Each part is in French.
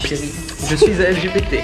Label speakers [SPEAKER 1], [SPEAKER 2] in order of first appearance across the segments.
[SPEAKER 1] chérie, je suis LGBT.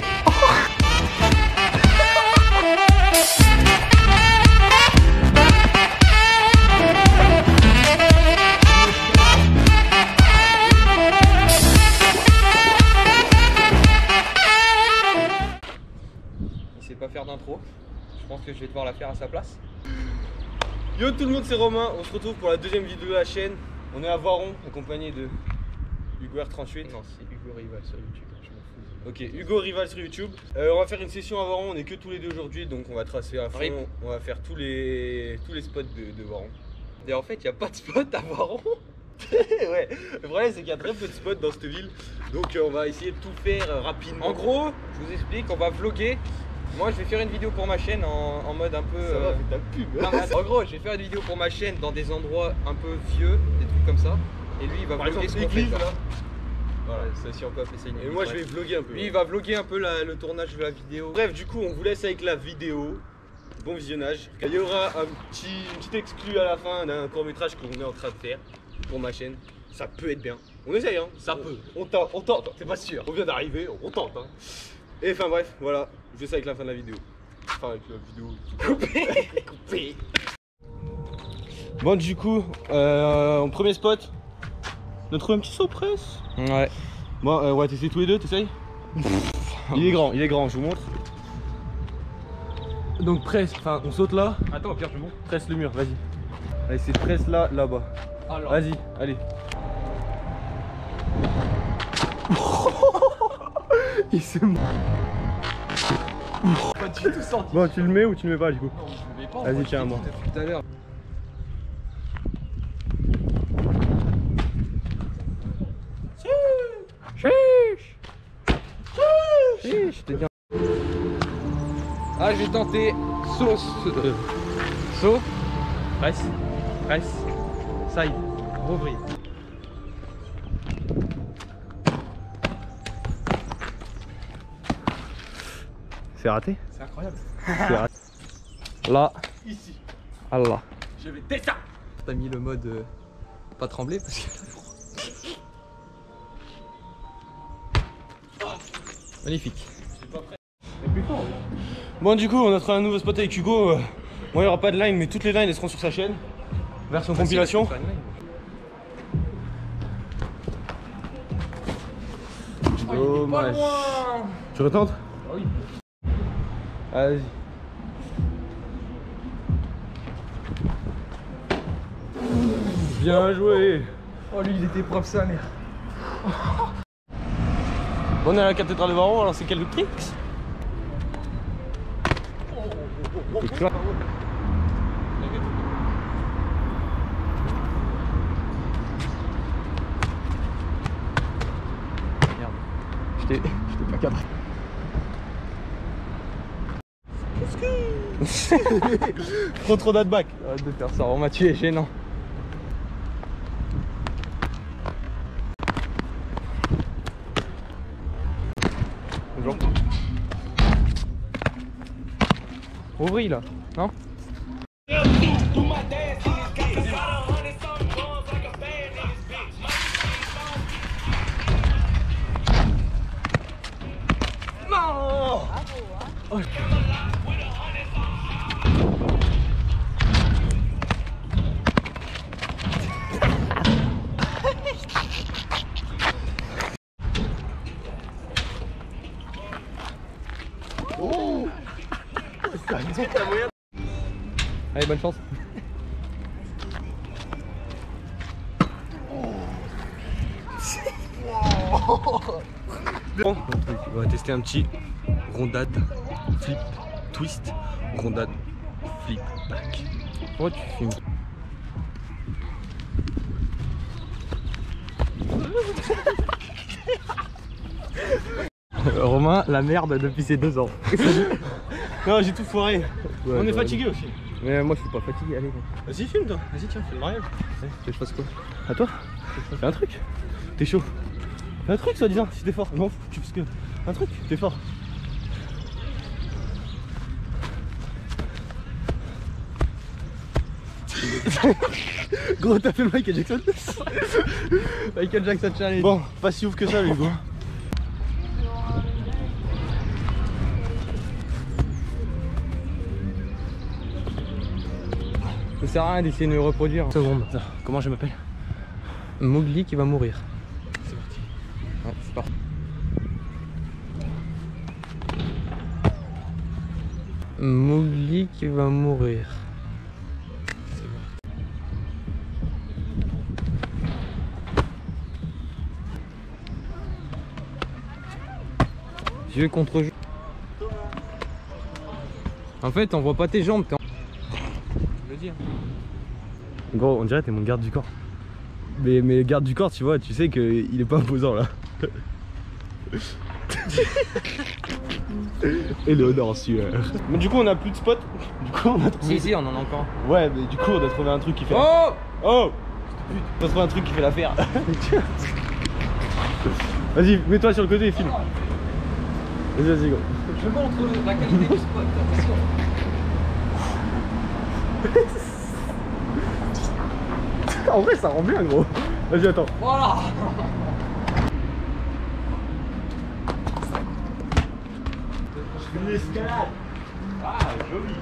[SPEAKER 2] Il sait pas faire d'intro. Je pense que je vais devoir la faire à sa place.
[SPEAKER 3] Yo tout le monde, c'est Romain. On se retrouve pour la deuxième vidéo de la chaîne. On est à Voiron, accompagné de Hugo R38.
[SPEAKER 2] Non, c'est Hugo Rival sur YouTube. Je m'en fous.
[SPEAKER 3] Ok, Hugo Rival sur YouTube. On va faire une session à Voiron. On est que tous les deux aujourd'hui, donc on va tracer à fond.
[SPEAKER 2] Rip.
[SPEAKER 3] On va faire tous les spots de Voiron.
[SPEAKER 2] Et en fait, il n'y a pas de spot à Voiron.
[SPEAKER 3] Ouais, le problème c'est qu'il y a très peu de spots dans cette ville, donc on va essayer de tout faire rapidement.
[SPEAKER 2] En gros, je vous explique, on va vlogger. Moi, je vais faire une vidéo pour ma chaîne en mode un peu.
[SPEAKER 3] Ça va, fais ta pub.
[SPEAKER 2] Non, mais en gros, je vais faire une vidéo pour ma chaîne dans des endroits un peu vieux, des trucs comme ça. Et lui, il va
[SPEAKER 3] Par
[SPEAKER 2] vlogger
[SPEAKER 3] exemple,
[SPEAKER 2] ce qu'on fait.
[SPEAKER 3] l'église là.
[SPEAKER 2] Voilà, ça, si on peut appeler ça une
[SPEAKER 3] Et
[SPEAKER 2] église,
[SPEAKER 3] moi je
[SPEAKER 2] ouais.
[SPEAKER 3] vais vlogger un peu.
[SPEAKER 2] Lui, il va vlogger un peu le tournage de la vidéo.
[SPEAKER 3] Bref, du coup, on vous laisse avec la vidéo. Bon visionnage. Il y aura une petite exclue à la fin d'un court métrage qu'on est en train de faire pour ma chaîne. Ça peut être bien. On essaye, hein.
[SPEAKER 2] Ça peut.
[SPEAKER 3] On tente.
[SPEAKER 2] C'est pas sûr.
[SPEAKER 3] On vient d'arriver, on tente. Hein. Et enfin bref, voilà. Je fais ça avec la fin de la vidéo. Enfin, avec la vidéo coupée. Bon, du coup, en premier spot, on a trouvé un petit saut presse.
[SPEAKER 2] Ouais.
[SPEAKER 3] Bon, on va tester tous les deux, t'essayes? Il est grand, je vous montre. Donc presse, enfin on saute là,
[SPEAKER 2] Attends, au pire, je monte.
[SPEAKER 3] presse le mur, vas-y. Allez, c'est presse là, là-bas.
[SPEAKER 2] Alors.
[SPEAKER 3] Vas-y, allez. Il s'est mort.
[SPEAKER 2] Pas du tout senti.
[SPEAKER 3] Bon, tu le mets ou tu le mets pas du coup?
[SPEAKER 2] Non, je le mets pas.
[SPEAKER 3] Vas-y,
[SPEAKER 2] moi,
[SPEAKER 3] tiens,
[SPEAKER 2] je t'ai
[SPEAKER 3] moi.
[SPEAKER 2] dit depuis tout à l'heure. Je t'ai dit. Ah, je vais tenter saut, presse, side, rouvrir.
[SPEAKER 3] C'est raté?
[SPEAKER 2] C'est incroyable.
[SPEAKER 3] C'est raté.
[SPEAKER 2] Là,
[SPEAKER 3] Ici.
[SPEAKER 2] Allah.
[SPEAKER 3] Je vais tester ça.
[SPEAKER 2] T'as mis le mode pas trembler parce que. Magnifique.
[SPEAKER 3] Bon, du coup, on a trouvé un nouveau spot avec Hugo. Bon, il n'y aura pas de line, mais toutes les lines elles seront sur sa chaîne. Version compilation. Dommage. Tu retentes?
[SPEAKER 2] Ah oui.
[SPEAKER 3] Vas-y. Bien joué.
[SPEAKER 2] Oh, lui, il était propre sa mère.
[SPEAKER 3] Bon, on est à la cathédrale de Voiron, alors c'est quelques tricks.
[SPEAKER 2] Merde. Je t'ai pas cadré.
[SPEAKER 3] Prends trop d'adback.
[SPEAKER 2] Arrête de faire ça, Romain, tu es gênant.
[SPEAKER 3] Bonjour.
[SPEAKER 2] Ouvris là, non? Allez, bonne chance.
[SPEAKER 3] Bon, on va tester un petit rondade, flip, twist, rondade, flip, back.
[SPEAKER 2] Pourquoi tu filmes? Romain, la merde depuis ses 2 ans.
[SPEAKER 3] Non, j'ai tout foiré.
[SPEAKER 2] Ouais,
[SPEAKER 3] On est
[SPEAKER 2] bah,
[SPEAKER 3] fatigué aussi.
[SPEAKER 2] Mais moi je suis pas fatigué, allez.
[SPEAKER 3] Vas-y, filme toi. Vas-y, tiens, fais le mariage.
[SPEAKER 2] Tu veux que je fasse quoi?
[SPEAKER 3] À toi. Fais un truc. T'es chaud. Fais un truc, soi-disant, si t'es fort. Non, tu fais ce que. Un truc, t'es fort. Gros, t'as fait le Michael Jackson.
[SPEAKER 2] Michael Jackson challenge.
[SPEAKER 3] Bon, pas si ouf que ça, Hugo.
[SPEAKER 2] sert à rien d'essayer de me reproduire.
[SPEAKER 3] Seconde. Comment je m'appelle?
[SPEAKER 2] Mowgli qui va mourir.
[SPEAKER 3] C'est parti.
[SPEAKER 2] Ouais, c'est parti. Mowgli qui va mourir. Jeu contre jeu. En fait, on voit pas tes jambes. Je veux dire.
[SPEAKER 3] Gros, on dirait que t'es mon garde du corps. Mais le garde du corps, tu vois, tu sais qu'il est pas imposant là. Éléonore en sueur. Mais du coup, on a plus de spots. Du coup, on a trouvé.
[SPEAKER 2] Si, on en a encore.
[SPEAKER 3] Ouais, mais du coup, on a trouvé un truc qui fait.
[SPEAKER 2] Oh!
[SPEAKER 3] Oh! On a trouvé un truc qui fait l'affaire. Vas-y, mets-toi sur le côté et filme. Vas-y, go.
[SPEAKER 2] Je montre la qualité du spot, attention.
[SPEAKER 3] En vrai, ça rend bien, gros. Vas-y, attends.
[SPEAKER 2] Voilà.
[SPEAKER 3] Une escalade. Ah, joli.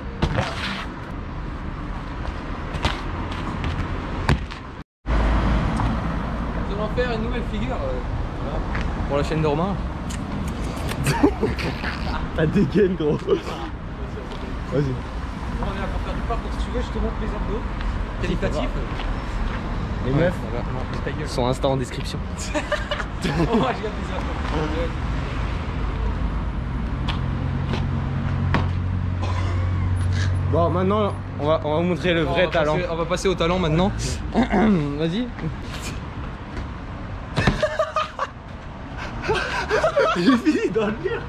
[SPEAKER 2] Nous allons faire une nouvelle figure pour la chaîne de Romain.
[SPEAKER 3] T'as dégaine, gros. Vas-y.
[SPEAKER 2] On est là pour faire du parcours. Si tu veux, je te montre les abdos qualitatifs.
[SPEAKER 3] Les meufs
[SPEAKER 2] ta gueule.
[SPEAKER 3] sont Insta en description.
[SPEAKER 2] Oh, je garde les abdos.
[SPEAKER 3] Bon, maintenant, on va vous montrer le vrai talent.
[SPEAKER 2] On va passer au talent maintenant. Vas-y.
[SPEAKER 3] J'ai fini dans le mur.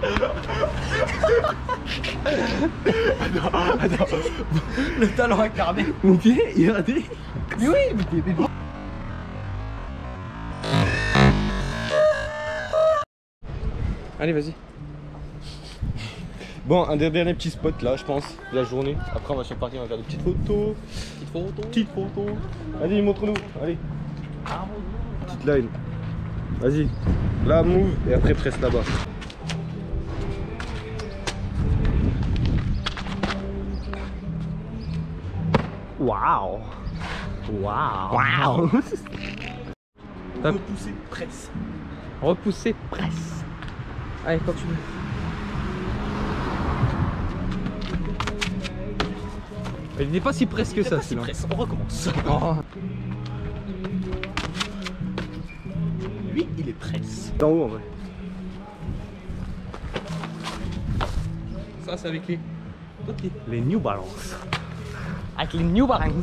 [SPEAKER 3] Attends.
[SPEAKER 2] Le talent incarné.
[SPEAKER 3] Mon pied, il a raté.
[SPEAKER 2] Mais oui, mais t'es. Allez, vas-y.
[SPEAKER 3] Bon, un des derniers petits spots là, je pense, de la journée. Après, on va se repartir, on va faire des petites photos. Petites photos. Allez, montre-nous. Allez. Petite line. Vas-y. Là, move et après, presse là-bas. Waouh. Waouh.
[SPEAKER 2] Repousser, presse. Repousser, presse. Allez, continue. Il n'est pas si presse que ça, celui-là.
[SPEAKER 3] On recommence.
[SPEAKER 2] Oh.
[SPEAKER 3] Lui, il est presse. D'en haut en vrai.
[SPEAKER 2] Ça, c'est avec les.
[SPEAKER 3] Les New Balance.
[SPEAKER 2] Avec les New Balance.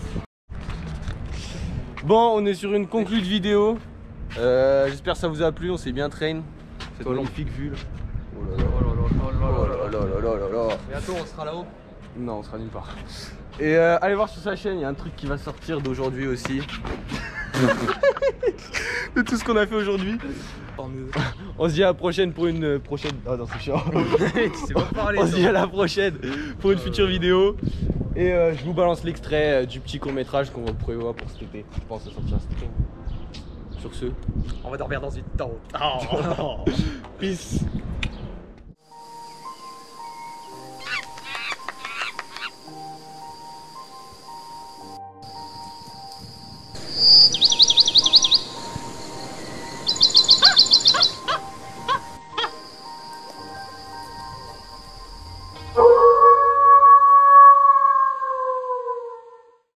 [SPEAKER 3] Bon, on est sur une conclue de vidéo. J'espère que ça vous a plu, on s'est bien train. Cette magnifique vue là. Oh là là. Oh là là.
[SPEAKER 2] Bientôt, on sera là-haut.
[SPEAKER 3] Non, on sera nulle part. Et allez voir sur sa chaîne, il y a un truc qui va sortir d'aujourd'hui aussi. De tout ce qu'on a fait aujourd'hui. On se dit à la prochaine pour une prochaine. Ah non, c'est chiant.
[SPEAKER 2] Tu sais pas parler.
[SPEAKER 3] On se dit à la prochaine pour une future vidéo. Et je vous balance l'extrait du petit court métrage qu'on prévoit pour cet été. Je pense que ça sortira cet été. Sur ce,
[SPEAKER 2] On va dormir dans une tente.
[SPEAKER 3] peace.